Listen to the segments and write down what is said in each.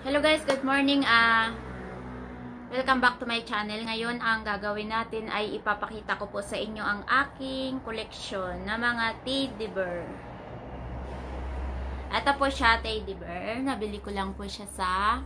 Hello guys, good morning. Welcome back to my channel. Ngayon, ang gagawin natin ay ipapakita ko po sa inyo ang aking koleksyon na mga teddy bear. Ito po siya, teddy bear. Nabili ko lang po siya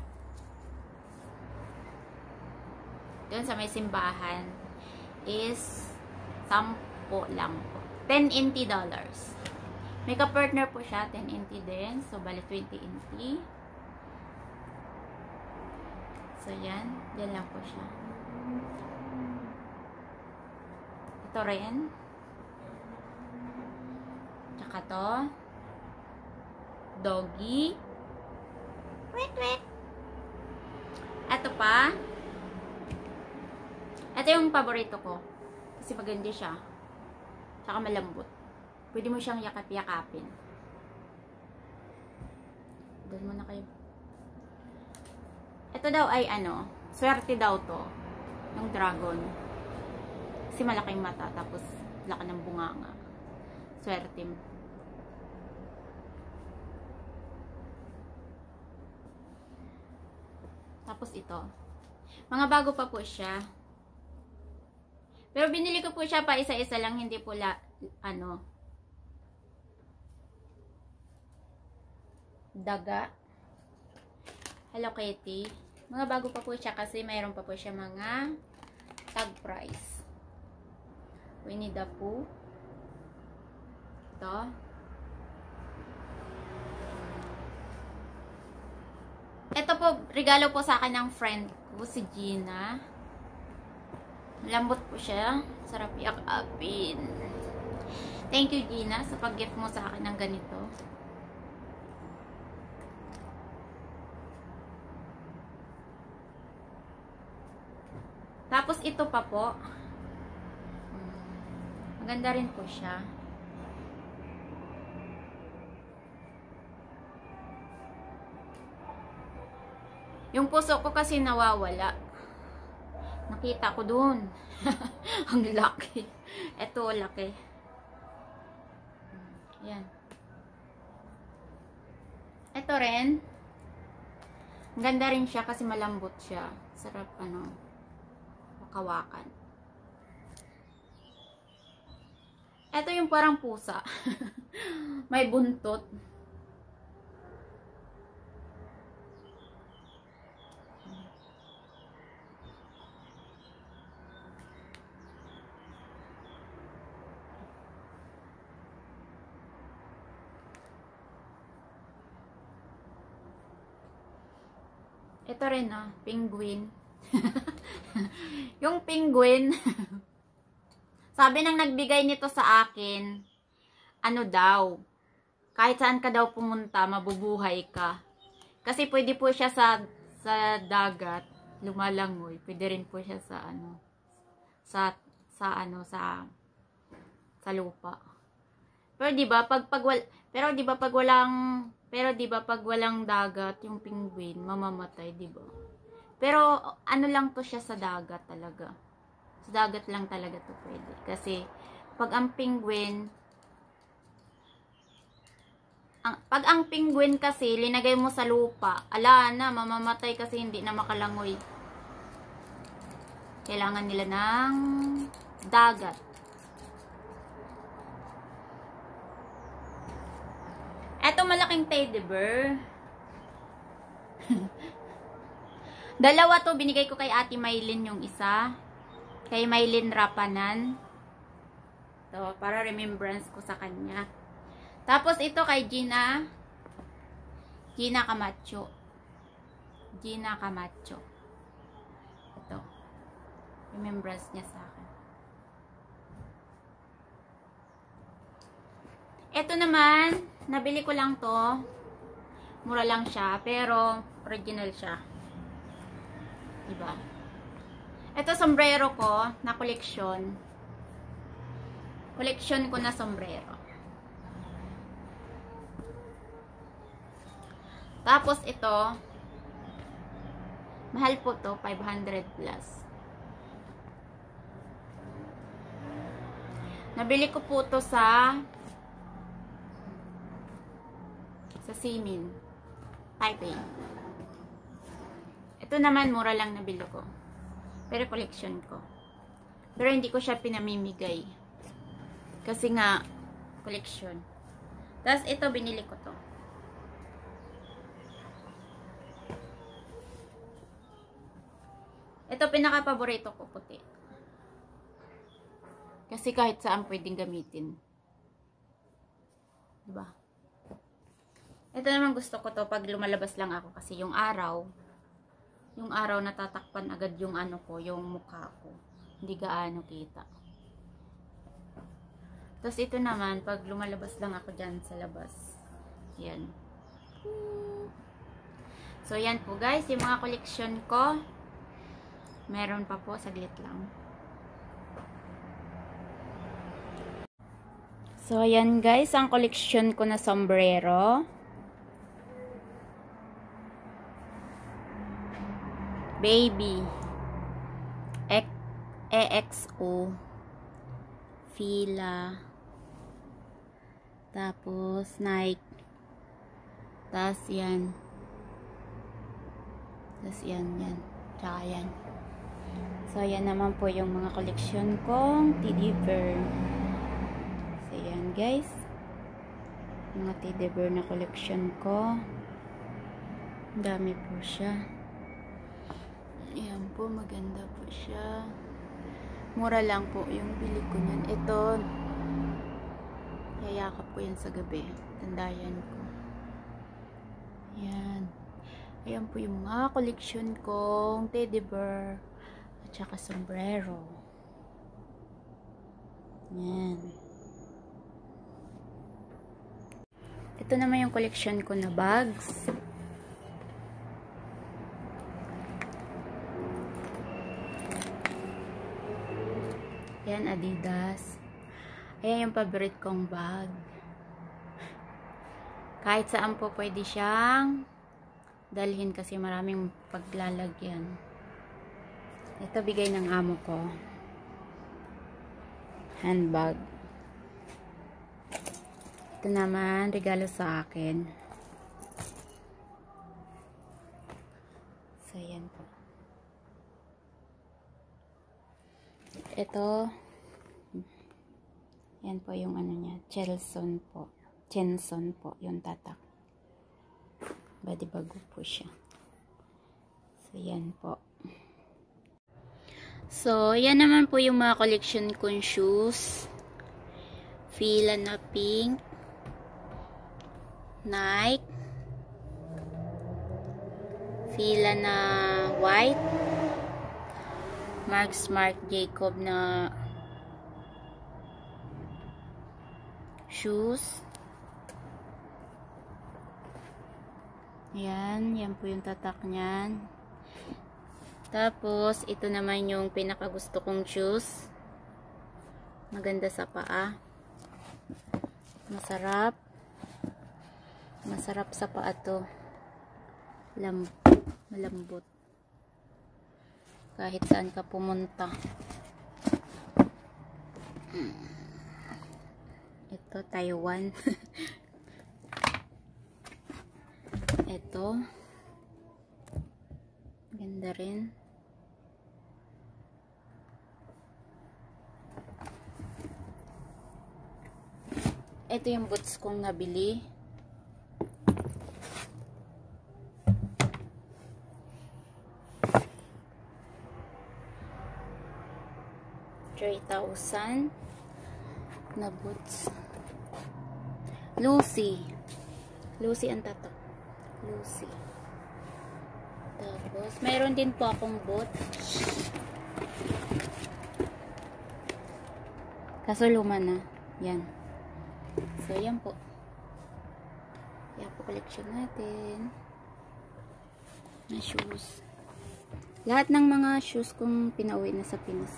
doon sa may simbahan. Is 10 lang po. $10 dollars. May ka-partner po siya, 10 NT din. So, bali 20 NT. So, yan. Yan lang po siya. Ito rin. Tsaka to. Doggy. Wait, wait. Ito pa. Ito yung paborito ko. Kasi maganda siya. Tsaka malambot. Pwede mo siyang yakap-yakapin. Doon muna kayo. Ito daw ay swerte daw to. Yung dragon. Kasi malaking mata. Tapos laki ng bunganga. Swerte. Tapos ito. Mga bago pa po siya. Pero binili ko po siya pa isa-isa lang. Hindi po daga. Hello Kitty. Mga bago pa po siya kasi mayroon pa po siya mga tag price. Winnie the Pooh. Ito. Ito po, regalo po sa akin ng friend ko, si Gina. Lambot po siya. Sarap yakapin. Thank you Gina sa pag-gift mo sa akin ng ganito. Tapos ito pa po. Maganda rin po siya. Yung puso ko kasi nawawala. Nakita ko dun. Ang laki. Ito laki. Yan. Ito rin. Ang ganda rin siya kasi malambot siya. Sarap kawakan. Ito yung parang pusa. May buntot. Ito rin penguin. Yung penguin, sabi nang nagbigay nito sa akin, daw, kahit saan ka daw pumunta, mabubuhay ka. Kasi pwede po siya sa dagat, lumalangoy. Pwede rin po siya sa lupa. Pero di ba pag walang dagat, yung penguin mamamatay, di ba? Pero, lang to siya sa dagat talaga. Sa dagat lang talaga to pwede. Kasi, pag ang penguin kasi, linagay mo sa lupa, ala na, mamamatay kasi hindi na makalangoy. Kailangan nila ng dagat. Eto malaking teddy bear. Dalawa to, binigay ko kay Ate Maylin yung isa. Kay Maylin Rapanan. To, para remembrance ko sa kanya. Tapos ito kay Gina Camacho. Gina Camacho. Ito. Remembrance niya sa akin. Ito naman, nabili ko lang to. Mura lang siya, pero original siya. Diba? Ito sombrero ko na koleksyon. Koleksyon ko na sombrero. Tapos ito, mahal po to, 500 plus. Nabili ko po to sa Simin, Taipei. Ito naman, mura lang nabili ko. Pero collection ko. Pero hindi ko siya pinamimigay. Kasi nga, collection. Tapos, ito, binili ko to. Ito, pinaka-paborito ko, puti. Kasi kahit saan pwedeng gamitin. Diba? Ito naman gusto ko to pag lumalabas lang ako. Kasi yung araw natatakpan agad yung ano ko, yung mukha ko. Hindi gaano kita. Tapos ito naman, pag lumalabas lang ako dyan sa labas. Yan. So, yan po guys, yung mga collection ko. Meron pa po, saglit lang. So, yan guys, ang collection ko na sombrero. Baby. EXO. Fila. Tapos, Nike. Tapos, yan. Tapos, yan. Tsaka, yan. So, yan naman po yung mga collection kong teddy bear. So, yan guys. Mga teddy bear na collection ko. Ang dami po siya. Ayan po, maganda po siya. Mura lang po yung bili ko nun. Ito, yayakap ko yan sa gabi. Tandayan ko. Ayan. Ayan po yung mga collection kong teddy bear. At saka sombrero. Ayan. Ito naman yung collection ko na bags. Ayan, Adidas. Ayan yung favorite kong bag. Kahit saan po pwede siyang dalhin kasi maraming paglalagyan. Ito bigay ng amo ko. Handbag. Ito naman, regalo sa akin. So, yan po. Ito, yan po yung ano niya, Chelson po. Chenson po, yung tatak. Badi bago po siya. So, yan po. So, yan naman po yung mga collection kong shoes. Fila na pink. Nike. Fila na white. Mark Jacob na shoes. Yan po yung tatak niyan. Tapos, ito naman yung pinakagusto kong shoes. Maganda sa paa. Masarap. Masarap sa paa to. Malambot. Kahit saan ka pumunta. Ito, Taiwan. Ito. Ganda rin. Ito yung boots kong nabili. $3,000 na boots. Lucy ang tatak. Lucy. Tapos, mayroon din po akong boots. Kaso luma na. Yan. So, yan po. Yan po collection natin. Na shoes. Lahat ng mga shoes kong pinauwi na sa Pinas.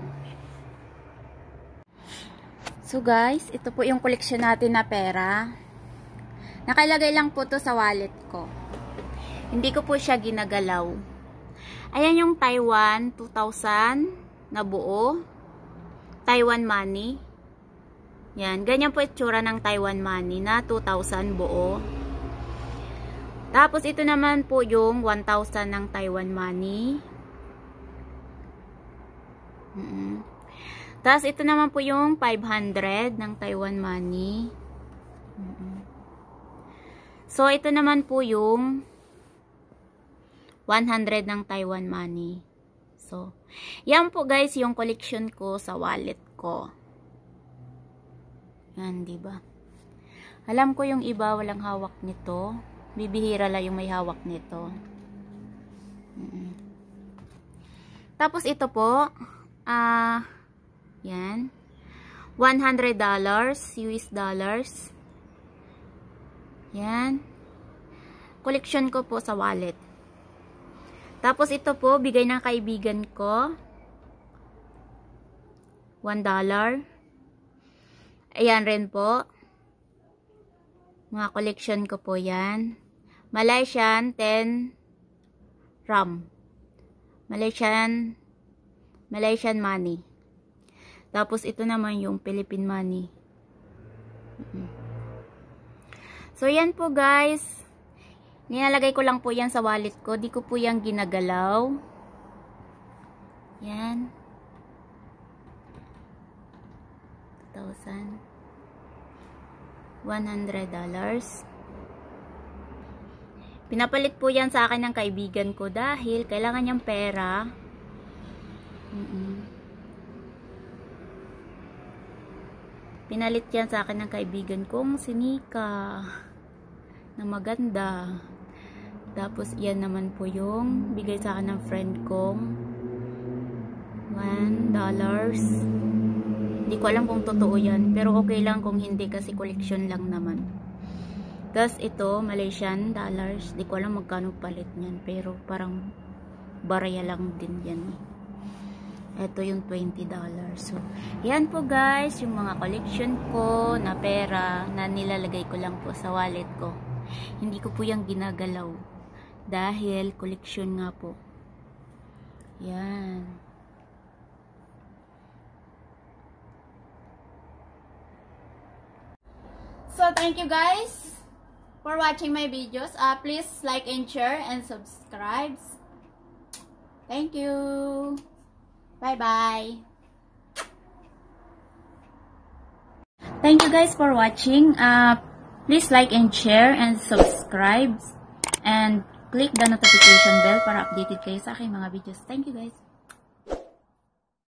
So guys, ito po yung collection natin na pera. Nakalagay lang po to sa wallet ko. Hindi ko po siya ginagalaw. Ayan yung Taiwan 2,000 na buo. Taiwan money. Yan, ganyan po itsura ng Taiwan money na 2,000 buo. Tapos, ito naman po yung 1,000 ng Taiwan money. Tapos, ito naman po yung 500 ng Taiwan money. So, ito naman po yung 100 ng Taiwan money. So, yan po guys yung collection ko sa wallet ko. Yan, diba? Alam ko yung iba walang hawak nito. Bibihira lang yung may hawak nito. Tapos ito po, yan. $100 US dollars. Yan. Collection ko po sa wallet. Tapos ito po, bigay ng kaibigan ko. $1. Ayan rin po. Mga collection ko po yan. Malaysian 10 RAM. Malaysian money. Tapos ito naman yung Philippine money. So yan po guys. Nilalagay ko lang po yan sa wallet ko. Di ko po yan ginagalaw. Yan. 1,000. $100. Pinapalit po yan sa akin ng kaibigan ko dahil kailangan niyang pera. Pinalit yan sa akin ng kaibigan kong si Nika na maganda. Tapos yan naman po yung bigay sa akin ng friend kong $1. Hindi ko alam kung totoo yan, pero okay lang kung hindi kasi collection lang naman. Tapos ito Malaysian dollars, hindi ko alam magkano palit niyan, pero parang baraya lang din yan. Ito yung $20. So yan po guys yung mga collection ko na pera na nilalagay ko lang po sa wallet ko. Hindi ko po yung ginagalaw dahil collection nga po. Yan. So thank you guys for watching my videos. Please like and share and subscribe. Thank you. Bye bye. Thank you guys for watching. Please like and share and subscribe and click the notification bell para updated kayo sa aking mga videos. Thank you guys.